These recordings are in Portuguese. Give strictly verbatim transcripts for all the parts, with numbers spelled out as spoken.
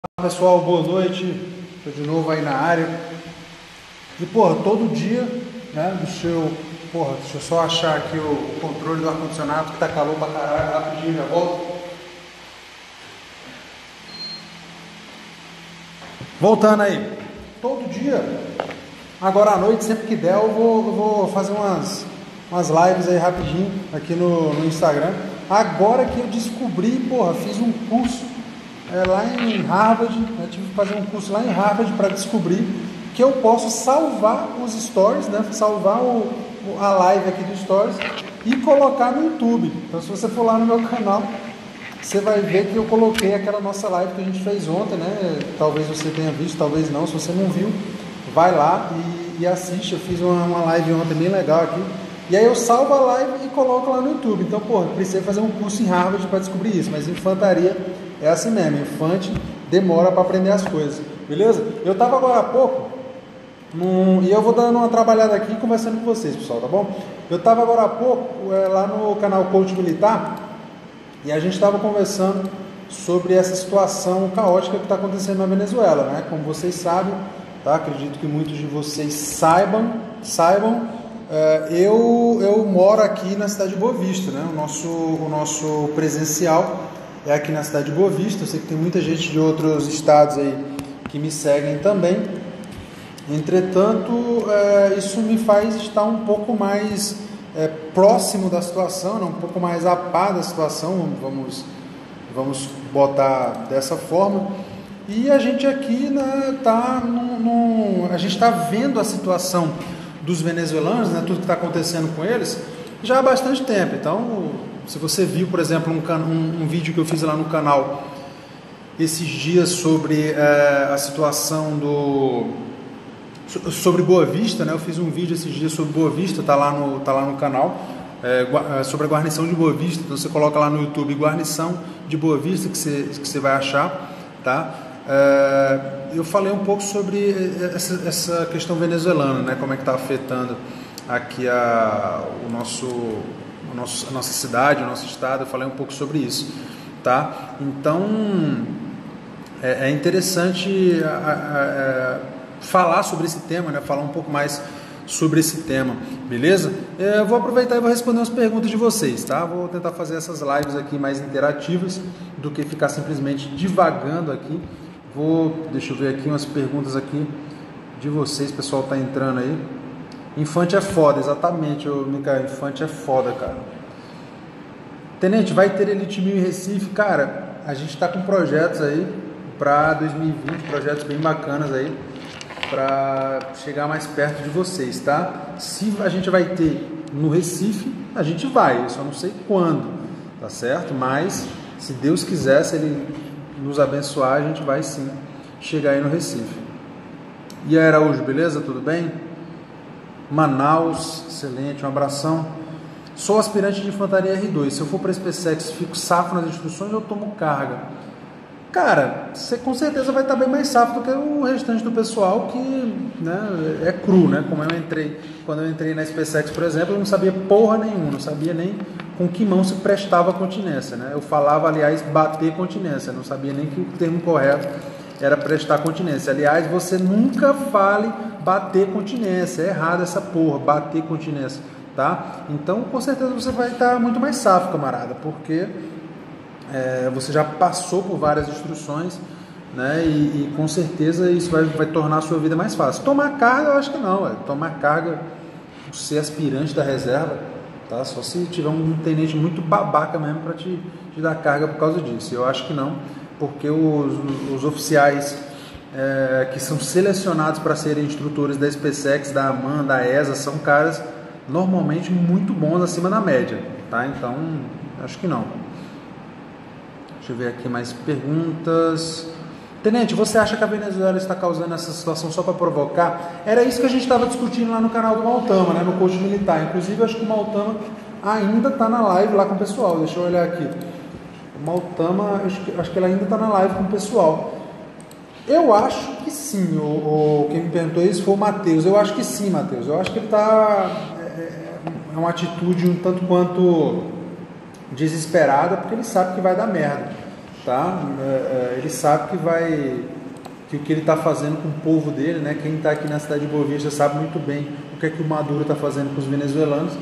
Pessoal, boa noite, estou de novo aí na área. E porra, todo dia, né, deixa eu, porra, deixa eu só achar aqui o controle do ar-condicionado que tá calor pra caralho, rapidinho já volto. Voltando aí, todo dia, agora à noite, sempre que der, eu vou, eu vou fazer umas, umas lives aí rapidinho aqui no, no Instagram. Agora que eu descobri, porra, fiz um curso É, lá em Harvard, eu tive que fazer um curso lá em Harvard para descobrir que eu posso salvar os stories, né? Salvar o, a live aqui do stories e colocar no YouTube. Então, se você for lá no meu canal, você vai ver que eu coloquei aquela nossa live que a gente fez ontem, né? Talvez você tenha visto, talvez não. Se você não viu, vai lá e, e assiste. Eu fiz uma, uma live ontem bem legal aqui. E aí eu salvo a live e coloco lá no YouTube. Então, porra, precisei fazer um curso em Harvard para descobrir isso. Mas infantaria é assim mesmo, infante demora para aprender as coisas, beleza? Eu estava agora há pouco, num, e eu vou dando uma trabalhada aqui conversando com vocês, pessoal, tá bom? Eu estava agora há pouco é, lá no canal Coach Militar, e a gente estava conversando sobre essa situação caótica que está acontecendo na Venezuela, né? Como vocês sabem, tá? Acredito que muitos de vocês saibam, saibam, é, eu, eu moro aqui na cidade de Boa Vista, né? O nosso, o nosso presencial é aqui na cidade de Boa Vista. Eu sei que tem muita gente de outros estados aí que me seguem também. Entretanto, é, isso me faz estar um pouco mais é, próximo da situação, né? Um pouco mais a par da situação, vamos, vamos botar dessa forma. E a gente aqui, né, tá num, num, a gente está vendo a situação dos venezuelanos, né, tudo que está acontecendo com eles, já há bastante tempo. Então, se você viu, por exemplo, um, um, um vídeo que eu fiz lá no canal esses dias sobre é, a situação do sobre Boa Vista, né? Eu fiz um vídeo esses dias sobre Boa Vista, tá lá no, tá lá no canal, é, sobre a guarnição de Boa Vista. Então você coloca lá no YouTube guarnição de Boa Vista que você, que você vai achar, tá? É, eu falei um pouco sobre essa, essa questão venezuelana, né? Como é que está afetando aqui a, o nosso A nossa, a nossa cidade, o nosso estado. Eu falei um pouco sobre isso, tá? Então é, é interessante a, a, a, falar sobre esse tema, né? Falar um pouco mais sobre esse tema, beleza? Eu vou aproveitar e vou responder umas perguntas de vocês, tá? Vou tentar fazer essas lives aqui mais interativas do que ficar simplesmente divagando aqui. Vou, deixa eu ver aqui umas perguntas aqui de vocês, o pessoal tá entrando aí. Infante é foda, exatamente, Micael, Infante é foda, cara. Tenente, vai ter Elite Mil em Recife? Cara, a gente está com projetos aí para dois mil e vinte, projetos bem bacanas aí, para chegar mais perto de vocês, tá? Se a gente vai ter no Recife, a gente vai, eu só não sei quando, tá certo? Mas, se Deus quiser, se Ele nos abençoar, a gente vai sim chegar aí no Recife. E aí, Araújo, beleza? Tudo bem? Manaus, excelente, um abração. Sou aspirante de infantaria R dois. Se eu for para a SpaceX, fico safo nas instruções ou tomo carga? Cara, você com certeza vai estar bem mais safo do que o restante do pessoal que, né, é cru, né? Como eu entrei, quando eu entrei na SpaceX, por exemplo, eu não sabia porra nenhuma, não sabia nem com que mão se prestava a continência, né? Eu falava, aliás, bater continência, não sabia nem que o termo correto era prestar continência. Aliás, você nunca fale bater continência, é errado essa porra, bater continência, tá? Então, com certeza você vai estar muito mais safo, camarada, porque é, você já passou por várias instruções, né? E, e com certeza isso vai, vai tornar a sua vida mais fácil. Tomar carga, eu acho que não, é. Tomar carga, ser aspirante da reserva, tá? Só se tiver um tenente muito babaca mesmo para te, te dar carga por causa disso. Eu acho que não, porque os, os oficiais é, que são selecionados para serem instrutores da SpaceX, da AMAN, da E S A, são caras normalmente muito bons, acima da média, tá? Então, acho que não. Deixa eu ver aqui mais perguntas. Tenente, você acha que a Venezuela está causando essa situação só para provocar? Era isso que a gente estava discutindo lá no canal do Maltama, né, no Coach Militar. Inclusive, acho que o Maltama ainda está na live lá com o pessoal. Deixa eu olhar aqui. O Maltama, acho que, acho que ele ainda está na live com o pessoal. Eu acho que sim. O, o, quem me perguntou isso foi o Matheus. Eu acho que sim, Matheus. Eu acho que ele está... É, é uma atitude um tanto quanto desesperada, porque ele sabe que vai dar merda. tá? É, ele sabe que vai, que o que ele está fazendo com o povo dele, né? Quem está aqui na cidade de Boa Vista sabe muito bem o que é que o Maduro está fazendo com os venezuelanos.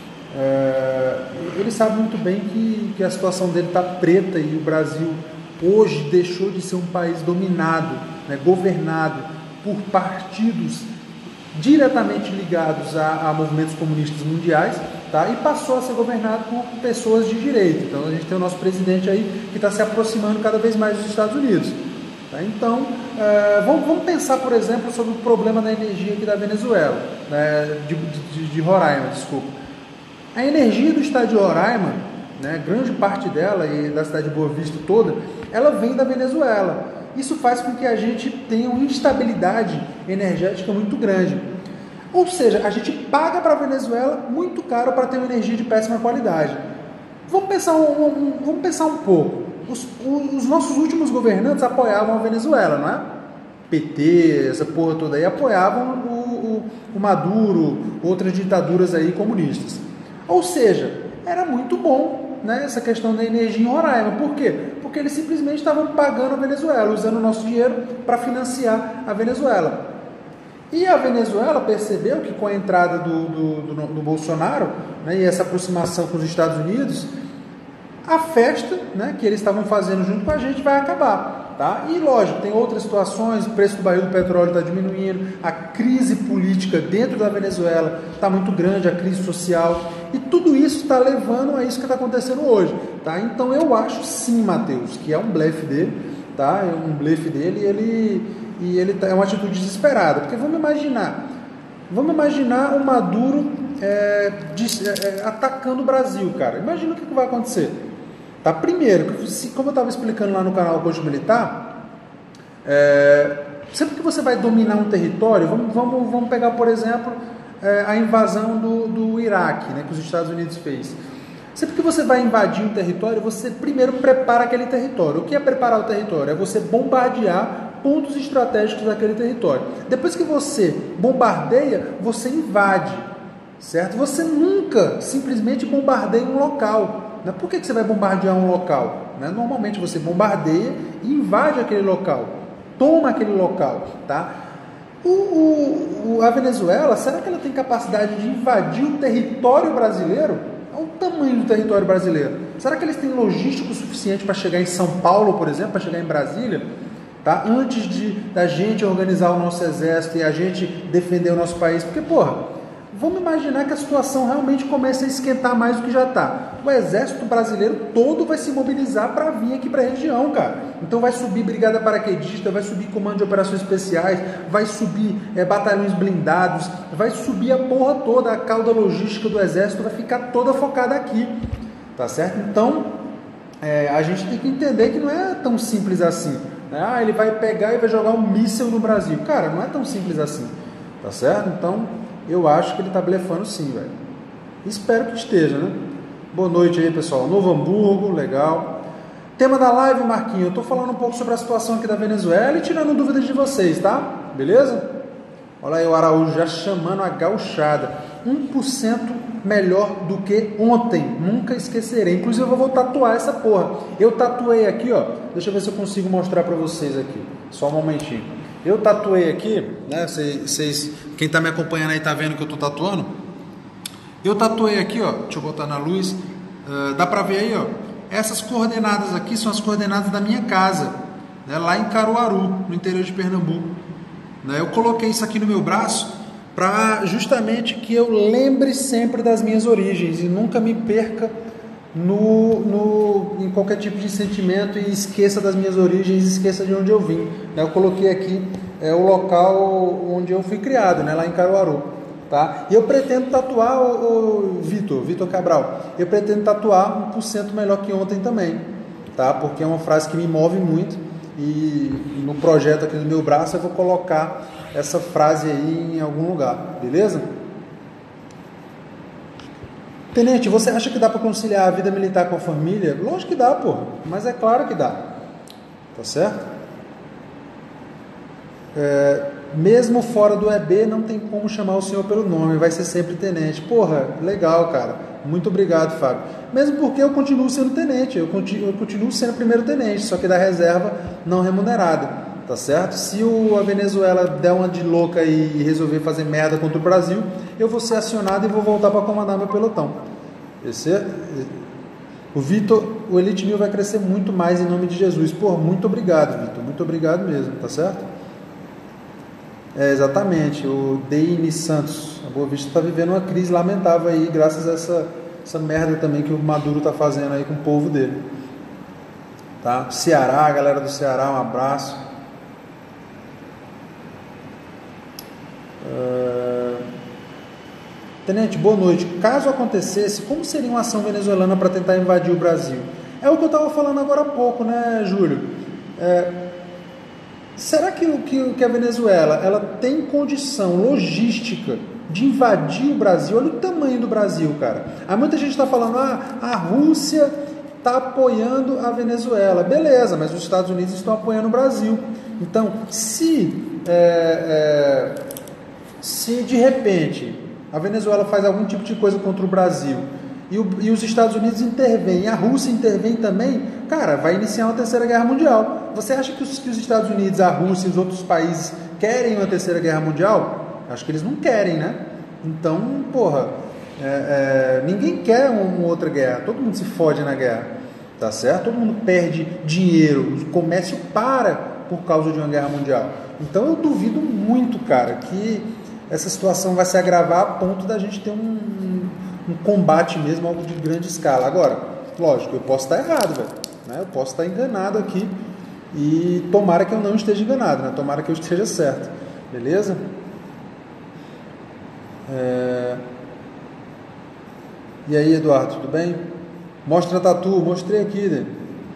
É, ele sabe muito bem que, que a situação dele está preta e o Brasil hoje deixou de ser um país dominado, né, governado por partidos diretamente ligados a, a movimentos comunistas mundiais, tá? E passou a ser governado por pessoas de direita. Então a gente tem o nosso presidente aí que está se aproximando cada vez mais dos Estados Unidos. Tá? Então é, vamos, vamos pensar, por exemplo, sobre o problema da energia aqui da Venezuela, né, de, de, de Roraima, desculpa. A energia do estado de Roraima, né, grande parte dela e da cidade de Boa Vista toda, ela vem da Venezuela. Isso faz com que a gente tenha uma instabilidade energética muito grande. Ou seja, a gente paga para a Venezuela muito caro para ter uma energia de péssima qualidade. Vamos pensar um, um, vamos pensar um pouco. Os, os nossos últimos governantes apoiavam a Venezuela, não é? P T, essa porra toda aí, apoiavam o, o, o Maduro, outras ditaduras aí comunistas. Ou seja, era muito bom, né, essa questão da energia em Roraima. Por quê? Porque eles simplesmente estavam pagando a Venezuela, usando o nosso dinheiro para financiar a Venezuela. E a Venezuela percebeu que com a entrada do, do, do, do Bolsonaro, né, e essa aproximação com os Estados Unidos, a festa, né, que eles estavam fazendo junto com a gente vai acabar. Tá? E lógico, tem outras situações, o preço do barril do petróleo está diminuindo, a crise política dentro da Venezuela está muito grande, a crise social, e tudo isso está levando a isso que está acontecendo hoje. Tá? Então eu acho sim, Matheus, que é um blefe dele, tá? É um blefe dele e ele, e ele tá, é uma atitude desesperada, porque vamos imaginar, vamos imaginar o Maduro é, de, é, atacando o Brasil, cara. Imagina o que, que vai acontecer. Tá? Primeiro, como eu estava explicando lá no canal Coach Militar, é, sempre que você vai dominar um território, vamos, vamos, vamos pegar, por exemplo, é, a invasão do, do Iraque, né, que os Estados Unidos fez. Sempre que você vai invadir um território, você primeiro prepara aquele território. O que é preparar o território? É você bombardear pontos estratégicos daquele território. Depois que você bombardeia, você invade, certo? Você nunca simplesmente bombardeia um local. Por que você vai bombardear um local? Normalmente você bombardeia e invade aquele local, toma aquele local. Tá? O, o, a Venezuela, será que ela tem capacidade de invadir o território brasileiro? Olha o tamanho do território brasileiro. Será que eles têm logística suficiente para chegar em São Paulo, por exemplo, para chegar em Brasília? Tá? Antes de da gente organizar o nosso exército e a gente defender o nosso país? Porque, porra, vamos imaginar que a situação realmente comece a esquentar mais do que já está. O exército brasileiro todo vai se mobilizar para vir aqui para a região, cara. Então vai subir brigada paraquedista, vai subir comando de operações especiais, vai subir é, batalhões blindados, vai subir a porra toda, a cauda logística do exército vai ficar toda focada aqui, tá certo? Então, é, a gente tem que entender que não é tão simples assim. Né? Ah, ele vai pegar e vai jogar um míssil no Brasil. Cara, não é tão simples assim, tá certo? Então, eu acho que ele está blefando sim, velho. Espero que esteja, né? Boa noite aí, pessoal. Novo Hamburgo, legal. Tema da live, Marquinhos. Eu estou falando um pouco sobre a situação aqui da Venezuela e tirando dúvidas de vocês, tá? Beleza? Olha aí o Araújo já chamando a gauchada. um por cento melhor do que ontem. Nunca esquecerei. Inclusive eu vou tatuar essa porra. Eu tatuei aqui, ó. Deixa eu ver se eu consigo mostrar para vocês aqui. Só um momentinho. Eu tatuei aqui, né? Vocês, quem está me acompanhando aí está vendo que eu estou tatuando. Eu tatuei aqui, ó. Deixa eu botar na luz. Uh, dá para ver aí, ó. Essas coordenadas aqui são as coordenadas da minha casa, né? Lá em Caruaru, no interior de Pernambuco. Né? Eu coloquei isso aqui no meu braço para justamente que eu lembre sempre das minhas origens e nunca me perca No, no, em qualquer tipo de sentimento e esqueça das minhas origens, esqueça de onde eu vim. Eu coloquei aqui é, o local onde eu fui criado, né, lá em Caruaru. Tá? E eu pretendo tatuar, o, o Vitor, Vitor Cabral, eu pretendo tatuar um por cento melhor que ontem também, tá? Porque é uma frase que me move muito e no projeto aqui do meu braço eu vou colocar essa frase aí em algum lugar, beleza? Tenente, você acha que dá para conciliar a vida militar com a família? Lógico que dá, pô. Mas é claro que dá. Tá certo? É, mesmo fora do E B, não tem como chamar o senhor pelo nome. Vai ser sempre tenente. Porra, legal, cara. Muito obrigado, Fábio. Mesmo porque eu continuo sendo tenente, eu continuo, eu continuo sendo primeiro tenente, só que da reserva não remunerada, tá certo? Se o, a Venezuela der uma de louca e resolver fazer merda contra o Brasil, eu vou ser acionado e vou voltar para comandar meu pelotão. Esse é, o Vitor, o Elite Mil vai crescer muito mais em nome de Jesus. Pô, muito obrigado, Vitor, muito obrigado mesmo, tá certo? É, exatamente, o Deine Santos, a Boa Vista está vivendo uma crise lamentável aí, graças a essa, essa merda também que o Maduro está fazendo aí com o povo dele. Tá? Ceará, galera do Ceará, um abraço. Uh... Tenente, boa noite. Caso acontecesse, como seria uma ação venezuelana para tentar invadir o Brasil? É o que eu estava falando agora há pouco, né, Júlio? É... Será que, que, que a Venezuela ela tem condição logística de invadir o Brasil? Olha o tamanho do Brasil, cara. Aí muita gente está falando, ah, a Rússia está apoiando a Venezuela. Beleza, mas os Estados Unidos estão apoiando o Brasil. Então, se, é, é, se de repente a Venezuela faz algum tipo de coisa contra o Brasil e, o, e os Estados Unidos intervêm, e a Rússia intervém também, cara, vai iniciar uma terceira guerra mundial. Você acha que os, que os Estados Unidos, a Rússia e os outros países querem uma terceira guerra mundial? Acho que eles não querem, né? Então, porra, é, é, ninguém quer uma outra guerra, todo mundo se fode na guerra, tá certo? Todo mundo perde dinheiro, o comércio para por causa de uma guerra mundial. Então eu duvido muito, cara, que essa situação vai se agravar a ponto da gente ter um, um, um combate mesmo, algo de grande escala. Agora, lógico, eu posso estar errado, velho, né? Eu posso estar enganado aqui e tomara que eu não esteja enganado, né? Tomara que eu esteja certo, beleza? É... E aí, Eduardo, tudo bem? Mostra a tatu, mostrei aqui, né?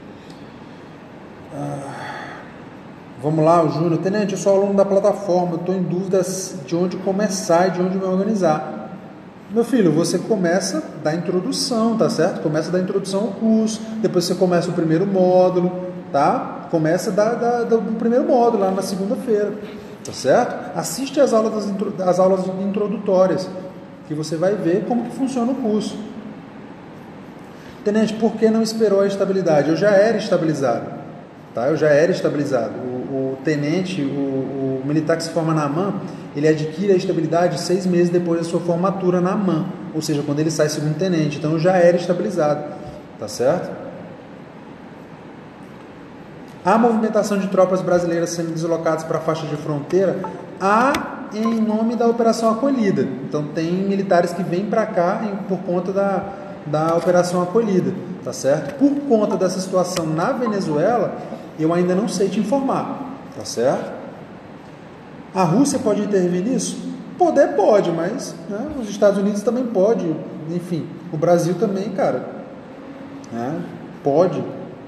Ah... Vamos lá, o Júnior. Tenente, eu sou aluno da plataforma, estou em dúvidas de onde começar e de onde me organizar. Meu filho, você começa da introdução, tá certo? Começa da introdução ao curso, depois você começa o primeiro módulo, tá? Começa da, da, do primeiro módulo, lá na segunda-feira, tá certo? Assiste as aulas, das, as aulas introdutórias, que você vai ver como que funciona o curso. Tenente, por que não esperou a estabilidade? Eu já era estabilizado, tá? Eu já era estabilizado. O, o tenente, o, o militar que se forma na AMAN, ele adquire a estabilidade seis meses depois da sua formatura na AMAN, ou seja, quando ele sai segundo tenente. Então eu já era estabilizado, tá certo? Há movimentação de tropas brasileiras sendo deslocadas para a faixa de fronteira? Há, em nome da Operação Acolhida. Então tem militares que vêm para cá em, por conta da, da Operação Acolhida, tá certo? Por conta dessa situação na Venezuela, eu ainda não sei te informar, tá certo? A Rússia pode intervir nisso? Poder pode, mas né, os Estados Unidos também pode, enfim, o Brasil também, cara, né, pode.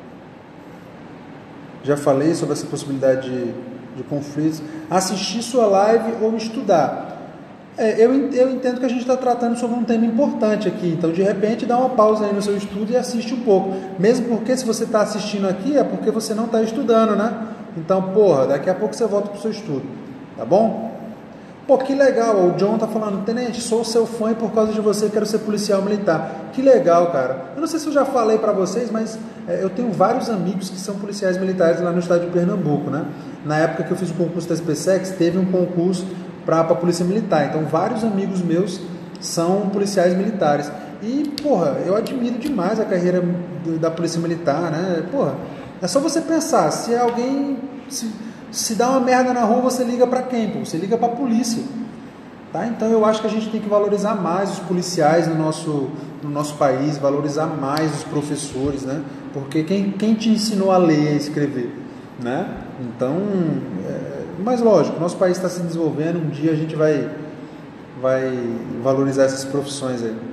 Já falei sobre essa possibilidade de, de conflitos. Assistir sua live ou estudar. É, eu, eu entendo que a gente está tratando sobre um tema importante aqui, então de repente dá uma pausa aí no seu estudo e assiste um pouco, mesmo porque se você está assistindo aqui é porque você não está estudando, né? Então, porra, daqui a pouco você volta para o seu estudo, tá bom? Pô, que legal, o John tá falando, tenente, sou seu fã e por causa de você quero ser policial militar. Que legal, cara. Eu não sei se eu já falei para vocês, mas é, eu tenho vários amigos que são policiais militares lá no estado de Pernambuco, né? Na época que eu fiz o concurso da S P SEX, teve um concurso para a polícia militar, então vários amigos meus são policiais militares e, porra, eu admiro demais a carreira do, da polícia militar, né? Porra, é só você pensar, se alguém se, se dá uma merda na rua, você liga para quem? Pô? Você liga para a polícia, tá? Então eu acho que a gente tem que valorizar mais os policiais no nosso, no nosso país, valorizar mais os professores, né? Porque quem, quem te ensinou a ler e a escrever, né? Então, é, mas lógico, nosso país está se desenvolvendo, um dia a gente vai, vai valorizar essas profissões aí.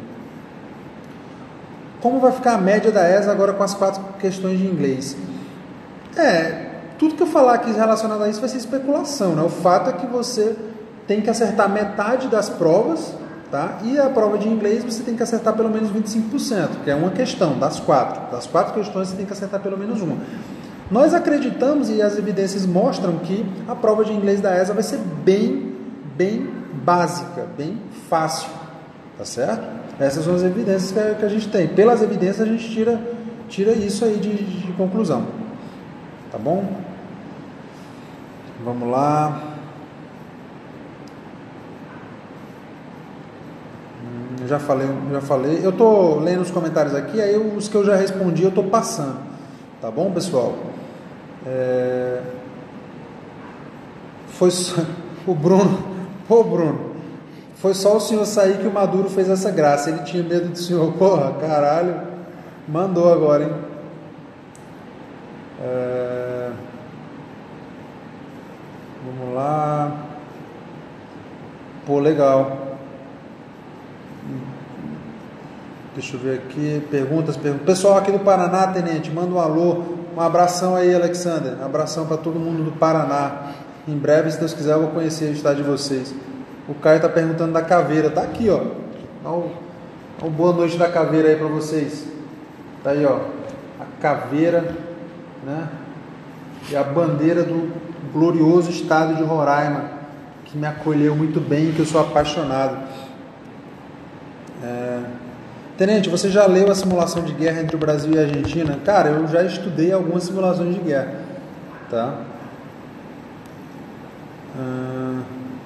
Como vai ficar a média da E S A agora com as quatro questões de inglês? É, tudo que eu falar aqui relacionado a isso vai ser especulação, né? O fato é que você tem que acertar metade das provas, tá? E a prova de inglês você tem que acertar pelo menos vinte e cinco por cento, que é uma questão das quatro. Das quatro questões você tem que acertar pelo menos uma. Nós acreditamos e as evidências mostram que a prova de inglês da E S A vai ser bem, bem básica, bem fácil, tá certo? Essas são as evidências que a, que a gente tem. Pelas evidências a gente tira, tira isso aí de, de conclusão. Tá bom? Vamos lá. Hum, já falei, já falei. Eu tô lendo os comentários aqui, aí os que eu já respondi eu tô passando. Tá bom, pessoal? É... Foi só... o Bruno. Pô, Bruno. Foi só o senhor sair que o Maduro fez essa graça. Ele tinha medo do senhor. Porra, caralho. Mandou agora, hein? É... Vamos lá. Pô, legal. Deixa eu ver aqui. Perguntas, perguntas. Pessoal aqui do Paraná, tenente, manda um alô. Um abração aí, Alexander. Um abração para todo mundo do Paraná. Em breve, se Deus quiser, eu vou conhecer o estado de vocês. O Caio está perguntando da caveira. Tá aqui, ó. Olha o boa noite da caveira aí para vocês. Tá aí, ó. A caveira, né? E a bandeira do glorioso estado de Roraima, que me acolheu muito bem, que eu sou apaixonado. É... Tenente, você já leu a simulação de guerra entre o Brasil e a Argentina? Cara, eu já estudei algumas simulações de guerra. Tá? Ah...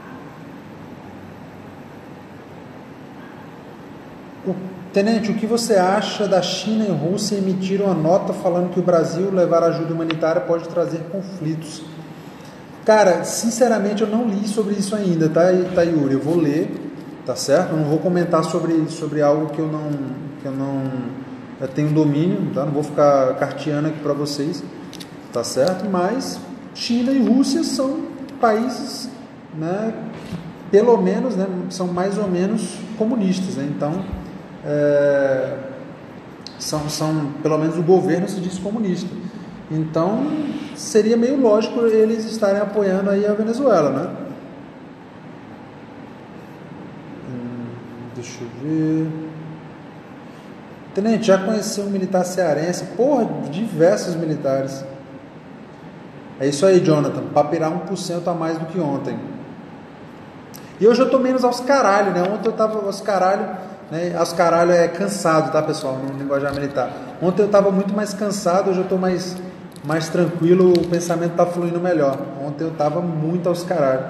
O, tenente, o que você acha da China e Rússia emitir uma nota falando que o Brasil levar ajuda humanitária pode trazer conflitos? Cara, sinceramente eu não li sobre isso ainda, tá, tá Yuri? Eu vou ler, tá certo? Eu não vou comentar sobre, sobre algo que eu não, que eu não eu tenho domínio, tá? Não vou ficar carteando aqui para vocês, tá certo? Mas China e Rússia são países, né, que pelo menos, né, são mais ou menos comunistas, né? Então É, são, são, pelo menos o governo se diz comunista, então seria meio lógico eles estarem apoiando aí a Venezuela, né? Hum, deixa eu ver. Tenente, já conheceu um militar cearense? Porra, diversos militares. É isso aí, Jonathan, para pirar um por cento a mais do que ontem. E hoje eu tô menos aos caralho, né? Ontem eu tava aos caralho. Né? Aos caralho é cansado, tá, pessoal, no linguajar militar. Ontem eu estava muito mais cansado, hoje eu estou mais, mais tranquilo, o pensamento está fluindo melhor. Ontem eu estava muito aos caralho.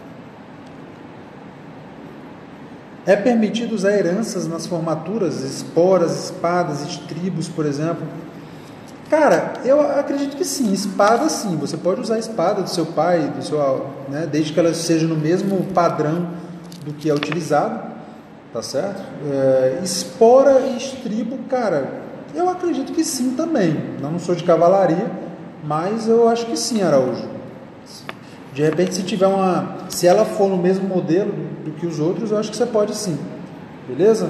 É permitido usar heranças nas formaturas, esporas, espadas, estribos, por exemplo? Cara, eu acredito que sim, espada sim, você pode usar a espada do seu pai, do seu, né, desde que ela seja no mesmo padrão do que é utilizado. Tá certo? É, espora e estribo, cara, eu acredito que sim também. Eu não sou de cavalaria, mas eu acho que sim, Araújo. De repente, se tiver uma, se ela for no mesmo modelo do que os outros, eu acho que você pode sim. Beleza?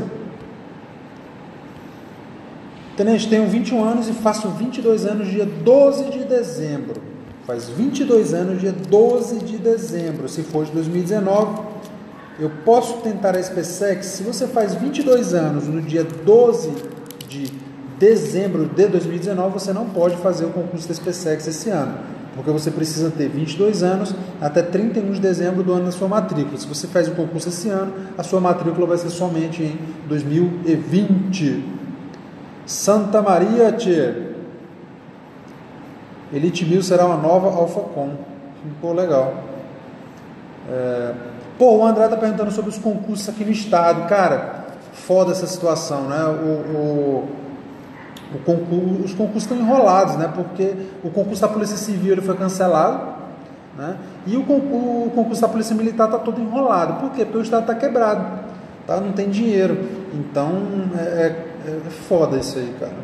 Tenente, tenho vinte e um anos e faço vinte e dois anos dia doze de dezembro. Faz vinte e dois anos dia doze de dezembro. Se for de dois mil e dezenove, eu posso tentar a SpaceX? Se você faz vinte e dois anos no dia doze de dezembro de dois mil e dezenove, você não pode fazer o concurso da SpaceX esse ano, porque você precisa ter vinte e dois anos até trinta e um de dezembro do ano da sua matrícula. Se você faz o concurso esse ano, a sua matrícula vai ser somente em dois mil e vinte. Santa Maria, tchê. Elite mil será uma nova AlphaCom. Pô, legal. É... Pô, o André está perguntando sobre os concursos aqui no estado. Cara, foda essa situação, né? O, o, o concurso, os concursos estão enrolados, né? Porque o concurso da Polícia Civil ele foi cancelado, né? E o, o concurso da Polícia Militar está todo enrolado. Por quê? Porque o estado está quebrado, tá? Não tem dinheiro. Então, é, é, é foda isso aí, cara.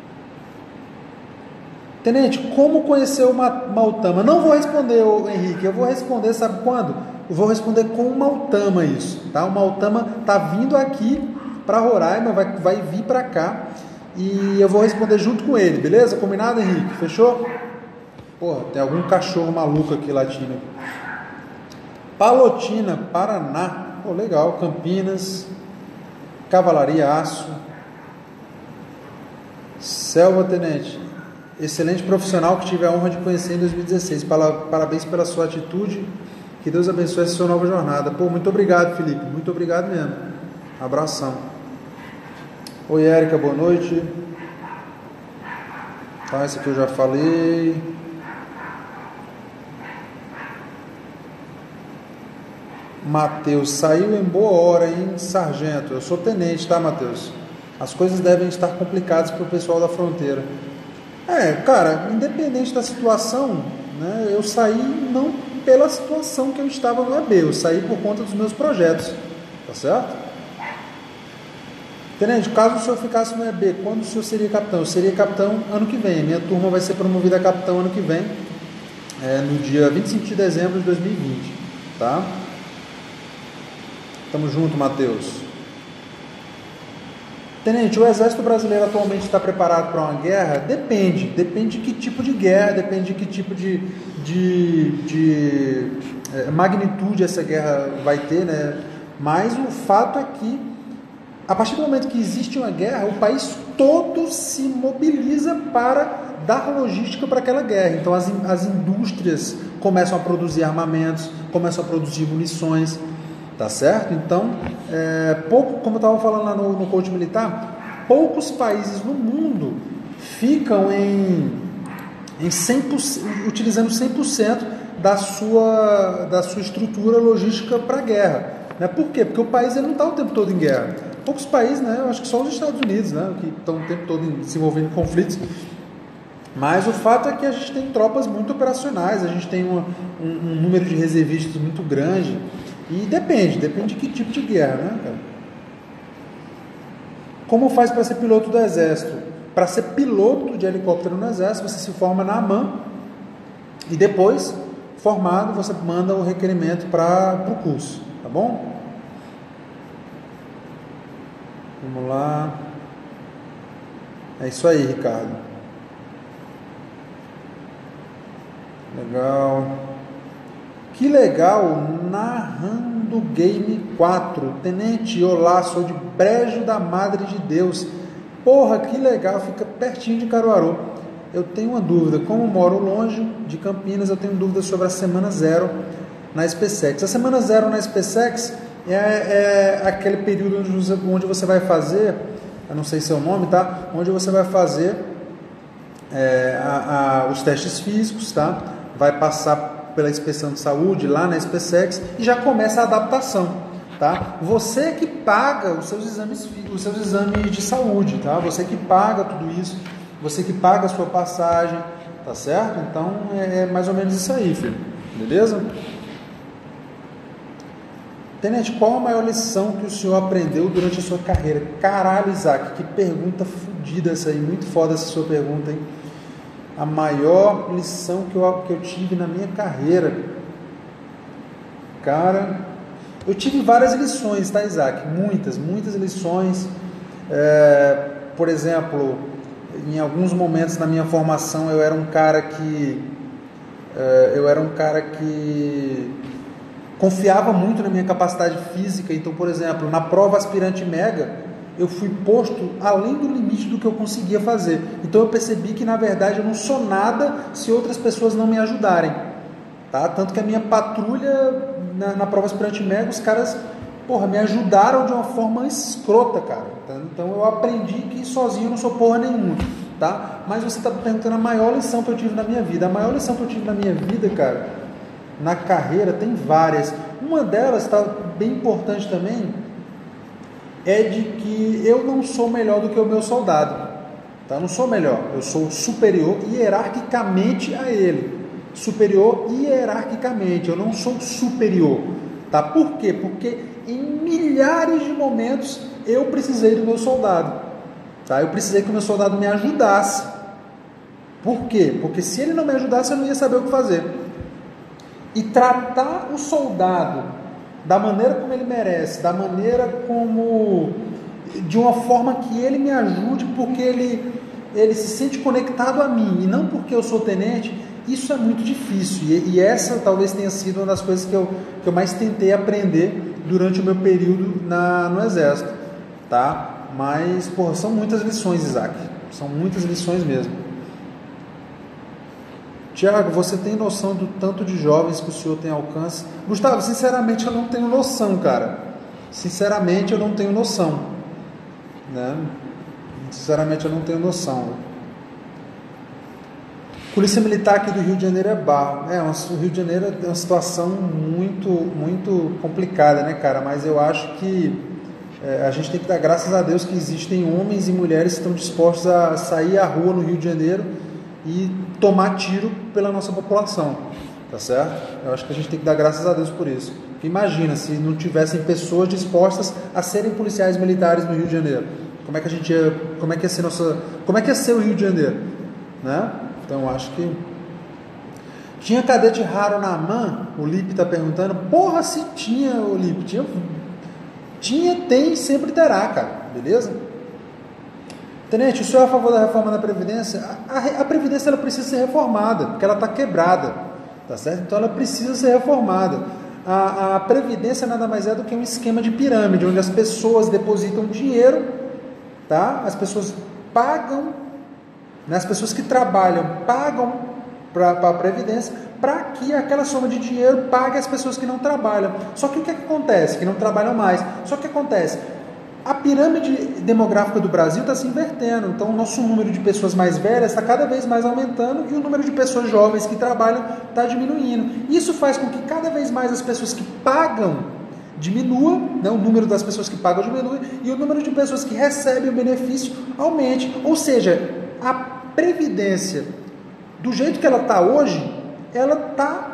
Tenente, como conhecer o Mautama? Não vou responder, Henrique. Eu vou responder, sabe quando? Eu vou responder com o Mautama isso, tá? O Mautama tá vindo aqui para Roraima, vai, vai vir para cá e eu vou responder junto com ele, beleza? Combinado, Henrique? Fechou? Porra, tem algum cachorro maluco aqui latindo. Palotina, Paraná. Pô, legal. Campinas, Cavalaria Aço, Selva, tenente. Excelente profissional que tive a honra de conhecer em dois mil e dezesseis. Parabéns pela sua atitude. Que Deus abençoe essa sua nova jornada. Pô, muito obrigado, Felipe. Muito obrigado mesmo. Abração. Oi, Érica, boa noite. Tá, esse aqui eu já falei. Matheus, saiu em boa hora, hein, sargento? Eu sou tenente, tá, Matheus? As coisas devem estar complicadas para o pessoal da fronteira. É, cara, independente da situação, né, eu saí não pela situação que eu estava no E B, eu saí por conta dos meus projetos, tá certo? Tenente, caso o senhor ficasse no E B, quando o senhor seria capitão? Eu seria capitão ano que vem, minha turma vai ser promovida a capitão ano que vem, é, no dia vinte e cinco de dezembro de dois mil e vinte, tá? Tamo junto, Matheus. Tenente, o exército brasileiro atualmente está preparado para uma guerra? Depende, depende de que tipo de guerra, depende de que tipo de, de, de é, magnitude essa guerra vai ter, né? Mas o fato é que, a partir do momento que existe uma guerra, o país todo se mobiliza para dar logística para aquela guerra. Então as, as indústrias começam a produzir armamentos, começam a produzir munições, tá certo? Então, é, pouco, como eu estava falando lá no, no coach militar, poucos países no mundo ficam em, em cem por cento, utilizando cem por cento da sua, da sua estrutura logística para a guerra. Né? Por quê? Porque o país ele não está o tempo todo em guerra. Poucos países, né? Eu acho que só os Estados Unidos, né? Que estão o tempo todo em, se envolvendo em conflitos. Mas o fato é que a gente tem tropas muito operacionais, a gente tem uma, um, um número de reservistas muito grande. E depende, depende de que tipo de guerra, né, cara? Como faz para ser piloto do exército? Para ser piloto de helicóptero no exército, você se forma na AMAN e depois, formado, você manda o requerimento para o curso, tá bom? Vamos lá. É isso aí, Ricardo. Legal. Que legal, narrando Game quatro. Tenente, olá, sou de Brejo da Madre de Deus. Porra, que legal, fica pertinho de Caruaru. Eu tenho uma dúvida, como moro longe de Campinas, eu tenho dúvida sobre a Semana Zero na SpaceX. A Semana Zero na SpaceX é, é aquele período onde você, onde você vai fazer, eu não sei se é o nome, tá? Onde você vai fazer é, a, a, os testes físicos, tá? Vai passar pela inspeção de saúde lá na SpaceX e já começa a adaptação, tá? Você que paga os seus exames, os seus exames de saúde, tá? Você que paga tudo isso, você que paga a sua passagem, tá certo? Então é mais ou menos isso aí, filho, beleza? Tenente, qual a maior lição que o senhor aprendeu durante a sua carreira? Caralho, Isaac, que pergunta fodida essa aí, muito foda essa sua pergunta, hein? A maior lição que eu, que eu tive na minha carreira, cara, eu tive várias lições, tá, Isaac? Muitas, muitas lições. É, por exemplo, em alguns momentos na minha formação eu era um cara que é, eu era um cara que confiava muito na minha capacidade física. Então, por exemplo, na prova aspirante mega eu fui posto além do limite do que eu conseguia fazer. Então eu percebi que na verdade eu não sou nada se outras pessoas não me ajudarem, tá? Tanto que a minha patrulha na, na prova aspirante mega, os caras, porra, me ajudaram de uma forma escrota, cara. Tá? Então eu aprendi que sozinho eu não sou porra nenhuma, tá? Mas você está perguntando a maior lição que eu tive na minha vida. A maior lição que eu tive na minha vida, cara, na carreira, tem várias. Uma delas, tá, bem importante também, é de que eu não sou melhor do que o meu soldado, tá? Eu não sou melhor, eu sou superior hierarquicamente a ele, superior hierarquicamente, eu não sou superior, tá? Por quê? Porque em milhares de momentos eu precisei do meu soldado, tá? Eu precisei que o meu soldado me ajudasse. Por quê? Porque se ele não me ajudasse, eu não ia saber o que fazer. E tratar o soldado da maneira como ele merece, da maneira como, de uma forma que ele me ajude, porque ele, ele se sente conectado a mim, e não porque eu sou tenente, isso é muito difícil, e, e essa talvez tenha sido uma das coisas que eu, que eu mais tentei aprender durante o meu período na, no Exército, tá? Mas, porra, são muitas lições, Isaac, são muitas lições mesmo. Tiago, você tem noção do tanto de jovens que o senhor tem alcance? Gustavo, sinceramente eu não tenho noção, cara. Sinceramente eu não tenho noção, né? Sinceramente, eu não tenho noção. Né? Polícia Militar aqui do Rio de Janeiro é barro. É, o Rio de Janeiro é uma situação muito, muito complicada, né, cara? Mas eu acho que é, a gente tem que dar graças a Deus que existem homens e mulheres que estão dispostos a sair à rua no Rio de Janeiro e tomar tiro pela nossa população, tá certo? Eu acho que a gente tem que dar graças a Deus por isso. Porque imagina se não tivessem pessoas dispostas a serem policiais militares no Rio de Janeiro. Como é que a gente ia, como é que ia ser nossa, como é que ia ser o Rio de Janeiro, né? Então eu acho que tinha cadete raro na AMAN, o Lipe está perguntando. Porra, se tinha, o Lipe, tinha, tinha, tem, sempre terá, cara, beleza? Tenente, o senhor é a favor da reforma da Previdência? A, a, a Previdência ela precisa ser reformada, porque ela está quebrada, tá certo? Então ela precisa ser reformada. A, a Previdência nada mais é do que um esquema de pirâmide, onde as pessoas depositam dinheiro, tá? As pessoas pagam, né? As pessoas que trabalham pagam para a Previdência, para que aquela soma de dinheiro pague as pessoas que não trabalham. Só que o que, é que acontece? Que não trabalham mais. Só que o que acontece? A pirâmide demográfica do Brasil está se invertendo, então o nosso número de pessoas mais velhas está cada vez mais aumentando e o número de pessoas jovens que trabalham está diminuindo. Isso faz com que cada vez mais as pessoas que pagam diminua, né? O número das pessoas que pagam diminui e o número de pessoas que recebem o benefício aumente. Ou seja, a Previdência, do jeito que ela está hoje, ela está...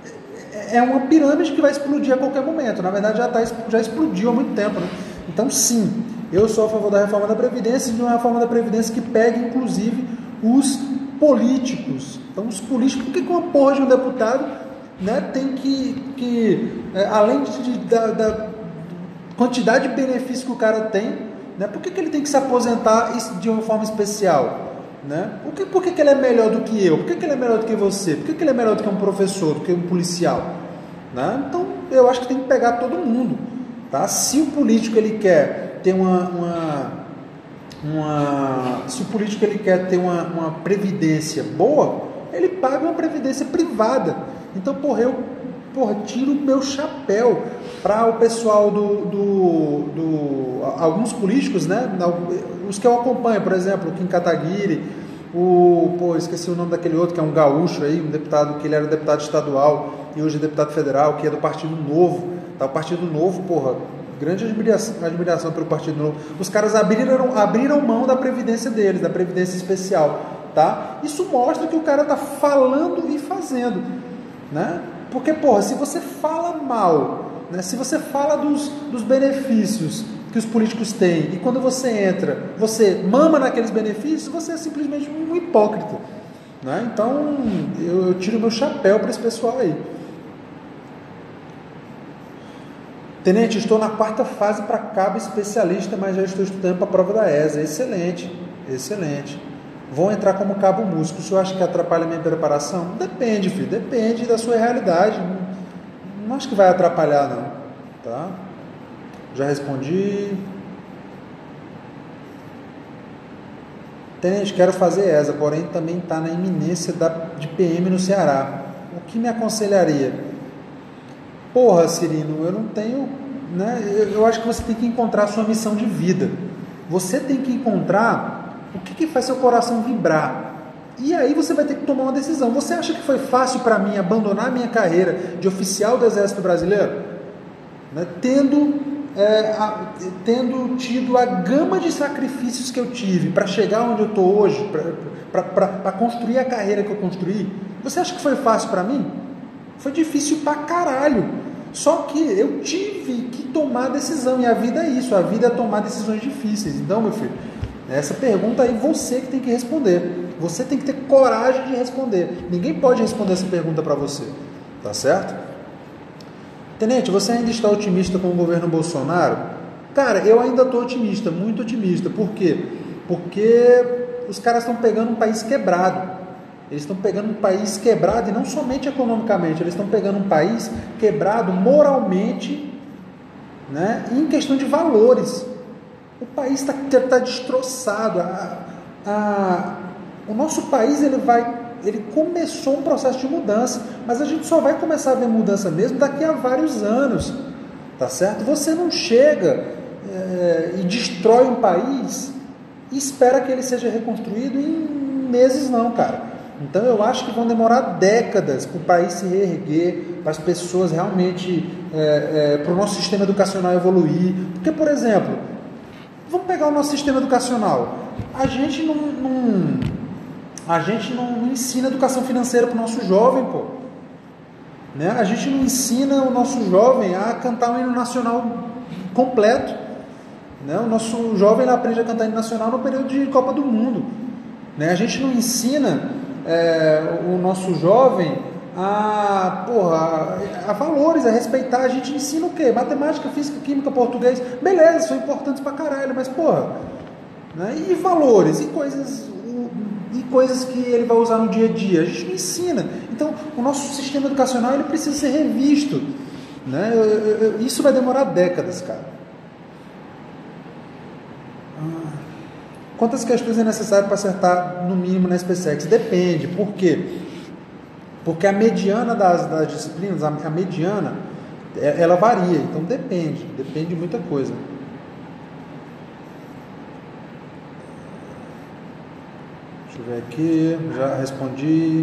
é uma pirâmide que vai explodir a qualquer momento. Na verdade, já, tá, já explodiu há muito tempo, né? Então, sim, eu sou a favor da reforma da Previdência e de uma reforma da Previdência que pegue, inclusive, os políticos. Então, os políticos, por que uma porra de um deputado, né, tem que, que é, além de, de, da, da quantidade de benefícios que o cara tem, né, por que, que ele tem que se aposentar de uma forma especial? Né? Por, que, por que, que ele é melhor do que eu? Por que, que ele é melhor do que você? Por que, que ele é melhor do que um professor, do que um policial? Né? Então, eu acho que tem que pegar todo mundo. Tá? Se o político ele quer ter uma, uma, uma se o político ele quer ter uma, uma previdência boa, ele paga uma previdência privada. Então, porra, eu porra, tiro o meu chapéu para o pessoal do, do, do alguns políticos, né? Os que eu acompanho, por exemplo, o Kim Kataguiri, o, pô, esqueci o nome daquele outro que é um gaúcho aí, um deputado que ele era deputado estadual e hoje é deputado federal, que é do Partido Novo. Tá, o Partido Novo, porra, grande admiração, admiração pelo Partido Novo. Os caras abriram, abriram mão da previdência deles, da previdência especial, tá? Isso mostra que o cara tá falando e fazendo, né? Porque, porra, se você fala mal, né? Se você fala dos, dos benefícios que os políticos têm e quando você entra, você mama naqueles benefícios, você é simplesmente um hipócrita, né? Então, eu, eu tiro meu chapéu para esse pessoal aí. Tenente, estou na quarta fase para cabo especialista, mas já estou estudando para a prova da E S A. Excelente, excelente. Vou entrar como cabo músico. O senhor acha que atrapalha a minha preparação? Depende, filho, depende da sua realidade. Não, não acho que vai atrapalhar, não. Tá? Já respondi. Tenente, quero fazer E S A, porém também está na iminência da, de P M no Ceará. O que me aconselharia? Porra, Cirino, eu não tenho, né? Eu acho que você tem que encontrar a sua missão de vida. Você tem que encontrar o que, que faz seu coração vibrar. E aí você vai ter que tomar uma decisão. Você acha que foi fácil para mim abandonar a minha carreira de oficial do Exército Brasileiro? Né? Tendo, é, a, tendo tido a gama de sacrifícios que eu tive para chegar onde eu estou hoje, para construir a carreira que eu construí. Você acha que foi fácil para mim? Foi difícil pra caralho. Só que eu tive que tomar decisão. E a vida é isso. A vida é tomar decisões difíceis. Então, meu filho, essa pergunta aí você que tem que responder. Você tem que ter coragem de responder. Ninguém pode responder essa pergunta pra você. Tá certo? Tenente, você ainda está otimista com o governo Bolsonaro? Cara, eu ainda estou otimista. Muito otimista. Por quê? Porque os caras estão pegando um país quebrado. Eles estão pegando um país quebrado, e não somente economicamente, eles estão pegando um país quebrado moralmente, né, e em questão de valores. O país está tá destroçado. A, a, o nosso país ele vai, ele começou um processo de mudança, mas a gente só vai começar a ver mudança mesmo daqui a vários anos, tá certo? Você não chega é, e destrói um país e espera que ele seja reconstruído em meses não, cara. Então eu acho que vão demorar décadas para o país se reerguer, para as pessoas realmente, é, é, para o nosso sistema educacional evoluir. Porque, por exemplo, vamos pegar o nosso sistema educacional. A gente não, não, a gente não, não ensina educação financeira para o nosso jovem, pô. Né? A gente não ensina o nosso jovem a cantar um hino nacional completo. Né? O nosso jovem ele aprende a cantar hino nacional no período de Copa do Mundo. Né? A gente não ensina é, o nosso jovem a, porra, a, a valores, a respeitar. A gente ensina o quê? Matemática, física, química, português. Beleza, são importantes pra caralho, mas porra. Né? E valores, e coisas, e coisas que ele vai usar no dia a dia. A gente não ensina. Então, o nosso sistema educacional ele precisa ser revisto. Né? Eu, eu, eu, isso vai demorar décadas, cara. Quantas questões é necessário para acertar no mínimo na SpaceX? Depende. Por quê? Porque a mediana das, das disciplinas, a, a mediana, ela varia. Então depende. Depende de muita coisa. Deixa eu ver aqui. Já respondi.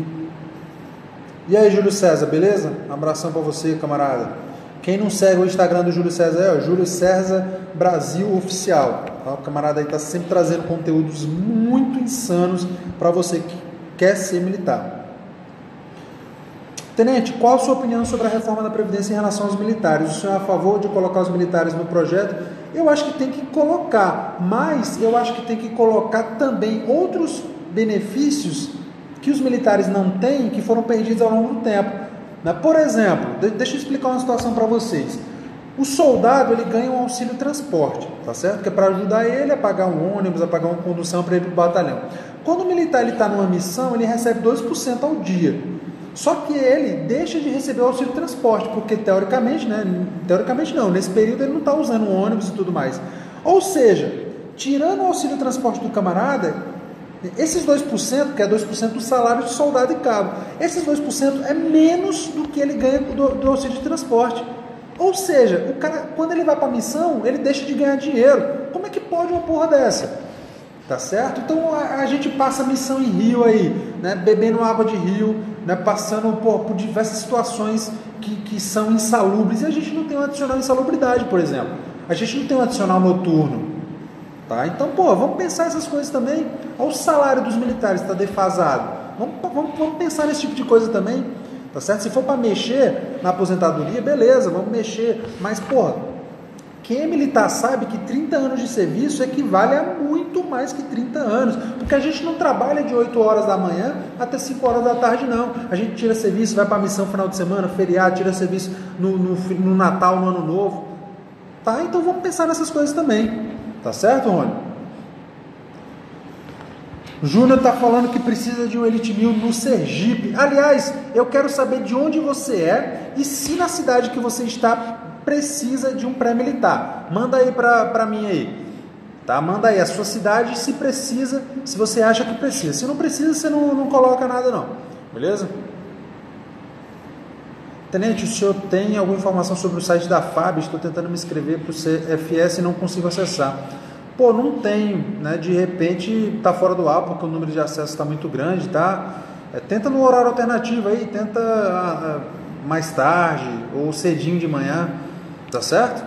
E aí, Júlio César, beleza? Um abração para você, camarada. Quem não segue o Instagram do Júlio César é o Júlio César Brasil Oficial. Tá? O camarada aí está sempre trazendo conteúdos muito insanos para você que quer ser militar. Tenente, qual a sua opinião sobre a reforma da Previdência em relação aos militares? O senhor é a favor de colocar os militares no projeto? Eu acho que tem que colocar, mas eu acho que tem que colocar também outros benefícios que os militares não têm, que foram perdidos ao longo do tempo. Por exemplo, deixa eu explicar uma situação para vocês. O soldado ele ganha um auxílio transporte, tá certo? Que é para ajudar ele a pagar um ônibus, a pagar uma condução para ir para o batalhão. Quando o militar está numa missão, ele recebe dois por cento ao dia. Só que ele deixa de receber o auxílio transporte, porque teoricamente, né? Teoricamente não, nesse período ele não está usando um ônibus e tudo mais. Ou seja, tirando o auxílio transporte do camarada, esses dois por cento, que é dois por cento do salário de soldado e cabo, esses dois por cento é menos do que ele ganha do, do auxílio de transporte. Ou seja, o cara, quando ele vai para a missão, ele deixa de ganhar dinheiro. Como é que pode uma porra dessa? Tá certo? Então a, a gente passa missão em rio aí, né, bebendo água de rio, né, passando por, por diversas situações que, que são insalubres, e a gente não tem um adicional insalubridade, por exemplo. A gente não tem um adicional noturno. Tá? Então, pô, vamos pensar essas coisas também. Olha o salário dos militares está defasado. Vamos, vamos, vamos pensar nesse tipo de coisa também. Tá certo? Se for para mexer na aposentadoria, beleza, vamos mexer. Mas, porra, quem é militar sabe que trinta anos de serviço equivale a muito mais que trinta anos. Porque a gente não trabalha de oito horas da manhã até cinco horas da tarde, não. A gente tira serviço, vai para missão final de semana, feriado, tira serviço no, no, no Natal, no Ano Novo. Tá? Então vamos pensar nessas coisas também. Tá certo, Rony? Júnior está falando que precisa de um Elite Mil no Sergipe. Aliás, eu quero saber de onde você é e se na cidade que você está precisa de um pré-militar. Manda aí para mim aí. Tá? Manda aí a sua cidade, se precisa, se você acha que precisa. Se não precisa, você não, não coloca nada não. Beleza? Tenente, o senhor tem alguma informação sobre o site da F A B? Estou tentando me inscrever para o C F S e não consigo acessar. Pô, não tenho, né? De repente está fora do ar porque o número de acessos está muito grande, tá? É, tenta no horário alternativo aí, tenta ah, mais tarde ou cedinho de manhã, tá certo?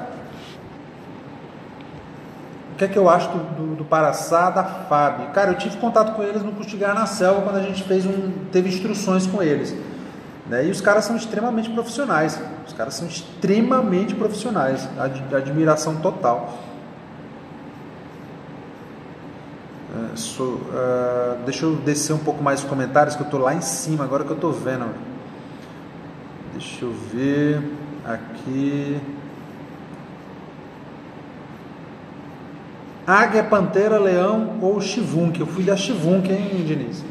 O que é que eu acho do, do, do Paraçá da F A B? Cara, eu tive contato com eles no Custigar na Selva quando a gente fez um, teve instruções com eles. Né? E os caras são extremamente profissionais. Os caras são extremamente profissionais. Ad, admiração total. É, sou, uh, deixa eu descer um pouco mais os comentários, que eu estou lá em cima, agora que eu estou vendo. Deixa eu ver aqui. Águia, Pantera, Leão ou Chivunk? Eu fui da Chivunk, hein, Diniz?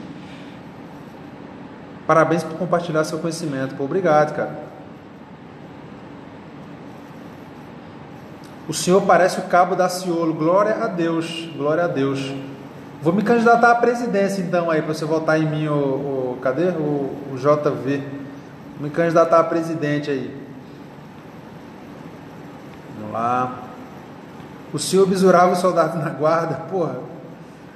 Parabéns por compartilhar seu conhecimento. Pô, obrigado, cara. O senhor parece o cabo da Ciolo. Glória a Deus. Glória a Deus. Vou me candidatar à presidência, então, aí, para você votar em mim, o, o, cadê? O, o J V. Vou me candidatar a presidente aí. Vamos lá. O senhor bisurava os soldados na guarda? Porra.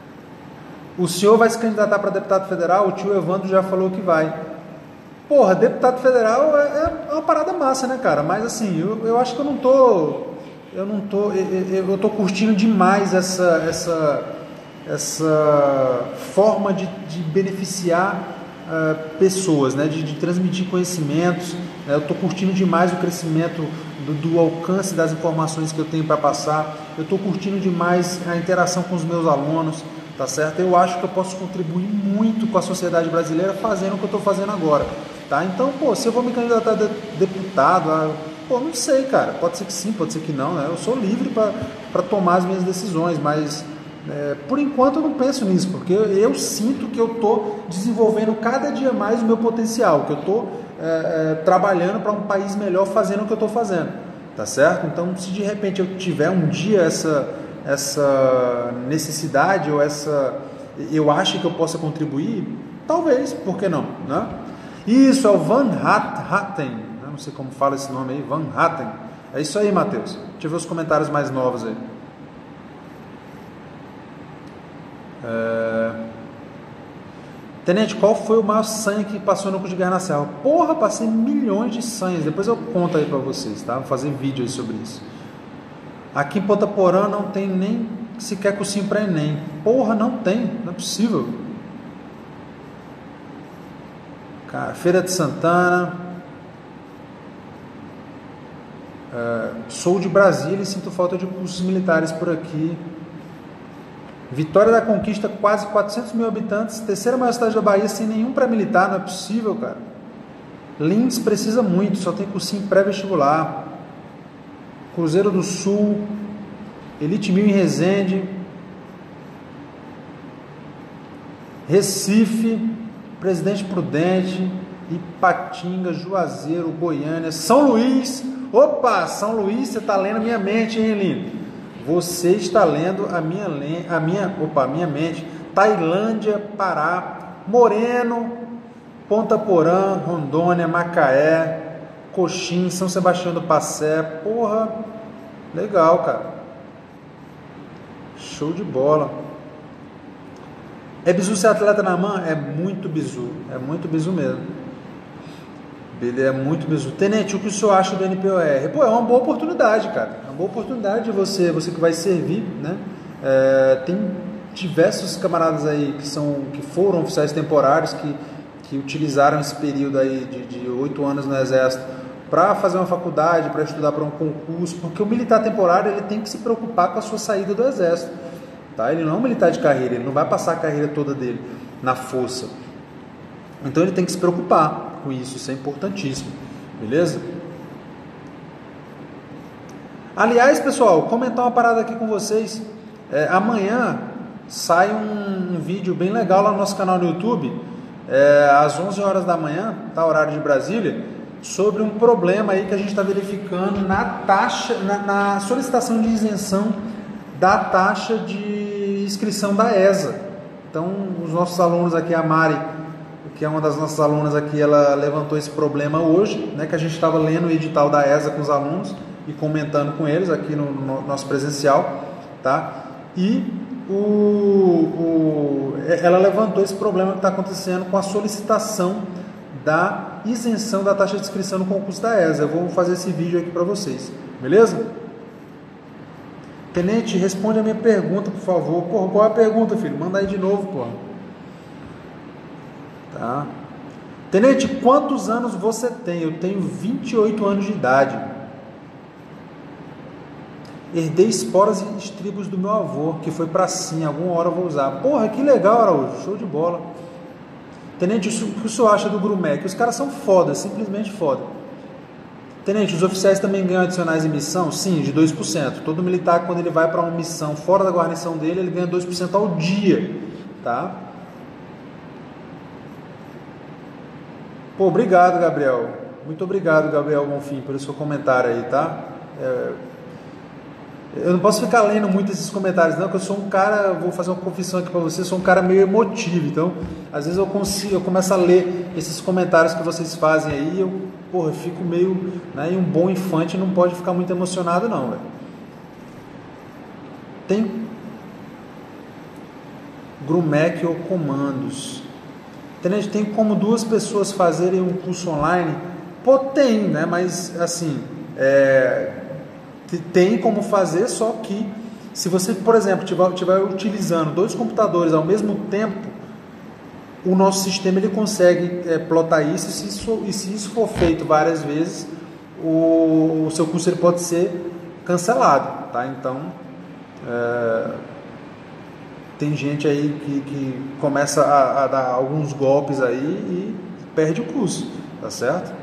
O senhor vai se candidatar para deputado federal? O tio Evandro já falou que vai. Porra, deputado federal é, é uma parada massa, né, cara? Mas assim, eu, eu acho que eu não tô... Eu não tô... Eu, eu tô curtindo demais essa... essa essa forma de, de beneficiar uh, pessoas, né? de, de transmitir conhecimentos. Né? Eu estou curtindo demais o crescimento do, do alcance das informações que eu tenho para passar. Eu estou curtindo demais a interação com os meus alunos, tá certo? Eu acho que eu posso contribuir muito com a sociedade brasileira fazendo o que eu estou fazendo agora, tá? Então, pô, se eu vou me candidatar a deputado, a, pô, não sei, cara, pode ser que sim, pode ser que não, né? Eu sou livre para tomar as minhas decisões, mas É, por enquanto eu não penso nisso, porque eu, eu sinto que eu estou desenvolvendo cada dia mais o meu potencial, que eu estou é, é, trabalhando para um país melhor fazendo o que eu estou fazendo, tá certo? Então, se de repente eu tiver um dia essa, essa necessidade ou essa, eu acho que eu possa contribuir, talvez, por que não, né? Isso, é o Van Hatten, não sei como fala esse nome aí, Van Hatten, é isso aí, Matheus. Deixa eu ver os comentários mais novos aí. É... Tenente, qual foi o maior sangue que passou no curso de guerra na selva? Porra, passei milhões de sangues. Depois eu conto aí pra vocês, tá? Vou fazer vídeo aí sobre isso. Aqui em Ponta Porã não tem nem sequer cursinho pra Enem. Porra, não tem, não é possível. Cara, Feira de Santana. É... Sou de Brasília e sinto falta de cursos militares por aqui. Vitória da Conquista, quase quatrocentos mil habitantes, terceira maior cidade da Bahia, sem nenhum pré-militar, não é possível, cara. Lindes precisa muito, só tem cursinho pré-vestibular. Cruzeiro do Sul, Elite Mil em Resende, Recife, Presidente Prudente, Ipatinga, Juazeiro, Goiânia, São Luís. Opa, São Luís, você está lendo minha mente, hein, lindo? Você está lendo a minha, a minha, opa, a minha mente. Tailândia, Pará, Moreno, Ponta Porã, Rondônia, Macaé, Coxim, São Sebastião do Passé. Porra, legal, cara. Show de bola. É bizu ser atleta na mão? É muito bizu, é muito bizu mesmo. Ele é muito bizu. Tenente, o que o senhor acha do N P O R? Pô, é uma boa oportunidade, cara. É uma boa oportunidade de você, você que vai servir, né? É, tem diversos camaradas aí que, são, que foram oficiais temporários, que, que utilizaram esse período aí de oito anos no Exército para fazer uma faculdade, para estudar para um concurso, porque o militar temporário ele tem que se preocupar com a sua saída do Exército. Tá? Ele não é um militar de carreira, ele não vai passar a carreira toda dele na força. Então ele tem que se preocupar com isso, isso é importantíssimo, beleza? Aliás, pessoal, comentar uma parada aqui com vocês. É, amanhã sai um, um vídeo bem legal lá no nosso canal no YouTube, é, às onze horas da manhã, tá, horário de Brasília, sobre um problema aí que a gente está verificando na taxa, na, na solicitação de isenção da taxa de inscrição da E S A. Então, os nossos alunos aqui, a Mari, que é uma das nossas alunas aqui, ela levantou esse problema hoje, né, que a gente estava lendo o edital da E S A com os alunos e comentando com eles aqui no, no nosso presencial, tá? E o, o, ela levantou esse problema que está acontecendo com a solicitação da isenção da taxa de inscrição no concurso da E S A. Eu vou fazer esse vídeo aqui para vocês, beleza? Tenente, responde a minha pergunta, por favor. Porra, qual é a pergunta, filho? Manda aí de novo, porra. Tá. Tenente, quantos anos você tem? Eu tenho vinte e oito anos de idade. Herdei esporas e estribos do meu avô, que foi pra sim, alguma hora eu vou usar. Porra, que legal, Araújo, show de bola. Tenente, o que o senhor acha do Grumec? Os caras são foda, simplesmente foda. Tenente, os oficiais também ganham adicionais em missão? Sim, de dois por cento. Todo militar, quando ele vai para uma missão fora da guarnição dele, ele ganha dois por cento ao dia, tá? Pô, obrigado, Gabriel. Muito obrigado, Gabriel Bonfim, pelo seu comentário aí, tá? É... Eu não posso ficar lendo muito esses comentários, não, porque eu sou um cara, vou fazer uma confissão aqui para você, sou um cara meio emotivo, então, às vezes eu consigo, eu começo a ler esses comentários que vocês fazem aí, e eu, porra, eu fico meio, né, e um bom infante não pode ficar muito emocionado, não, velho. Tem... Grumec ou Comandos. Tenente, tem como duas pessoas fazerem um curso online? Pô, tem, né? Mas assim, é, tem como fazer, só que se você, por exemplo, estiver utilizando dois computadores ao mesmo tempo, o nosso sistema ele consegue é, plotar isso, e se isso, e se isso for feito várias vezes, o, o seu curso ele pode ser cancelado, tá? Então, é, tem gente aí que, que começa a, a dar alguns golpes aí e perde o curso, tá certo?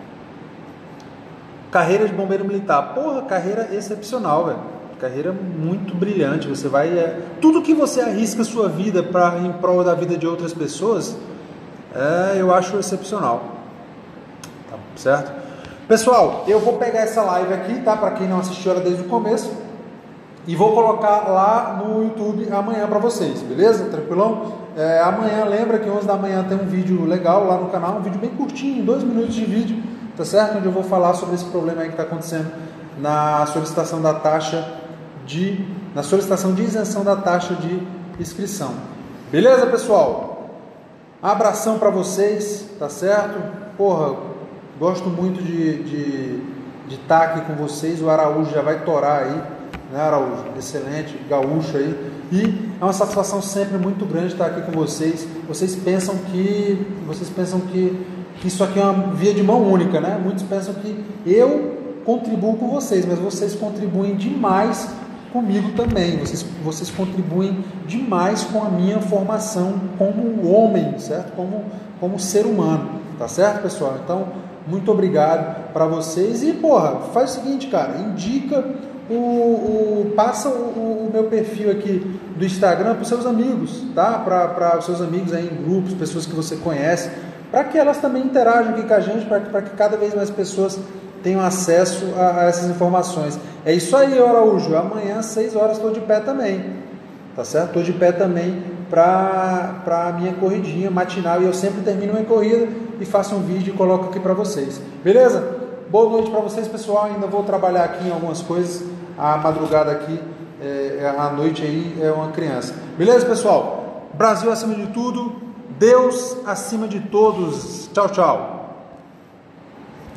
Carreira de bombeiro militar, porra, carreira excepcional, velho, carreira muito brilhante. Você vai, é, tudo que você arrisca a sua vida para em prol da vida de outras pessoas, é, eu acho excepcional, tá certo? Pessoal, eu vou pegar essa live aqui, tá? Para quem não assistiu ela desde o começo, e vou colocar lá no YouTube amanhã para vocês, beleza? Tranquilão? É, amanhã, lembra que onze da manhã tem um vídeo legal lá no canal, um vídeo bem curtinho, dois minutos de vídeo, tá certo? Onde eu vou falar sobre esse problema aí que está acontecendo na solicitação da taxa de, na solicitação de isenção da taxa de inscrição. Beleza, pessoal? Abração para vocês, tá certo? Porra, gosto muito de de de estar aqui com vocês. O Araújo já vai torar aí, né, Araújo? Excelente, gaúcho aí. E é uma satisfação sempre muito grande estar aqui com vocês. Vocês pensam que vocês pensam que, que isso aqui é uma via de mão única, né? Muitos pensam que eu contribuo com vocês, mas vocês contribuem demais comigo também. Vocês, vocês contribuem demais com a minha formação como homem, certo? Como, como ser humano, tá certo, pessoal? Então, muito obrigado para vocês. E, porra, faz o seguinte, cara, indica o, o passa o, o meu perfil aqui do Instagram para os seus amigos, tá? Para os seus amigos aí em grupos, pessoas que você conhece, para que elas também interajam aqui com a gente, para que cada vez mais pessoas tenham acesso a, a essas informações. É isso aí, Araújo. Amanhã, às seis horas, estou de pé também. Tá certo? Estou de pé também para a minha corridinha matinal. E eu sempre termino uma corrida e faço um vídeo e coloco aqui para vocês. Beleza? Boa noite para vocês, pessoal. Ainda vou trabalhar aqui em algumas coisas. A madrugada aqui, é, a noite aí é uma criança. Beleza, pessoal? Brasil acima de tudo. Deus acima de todos. Tchau, tchau.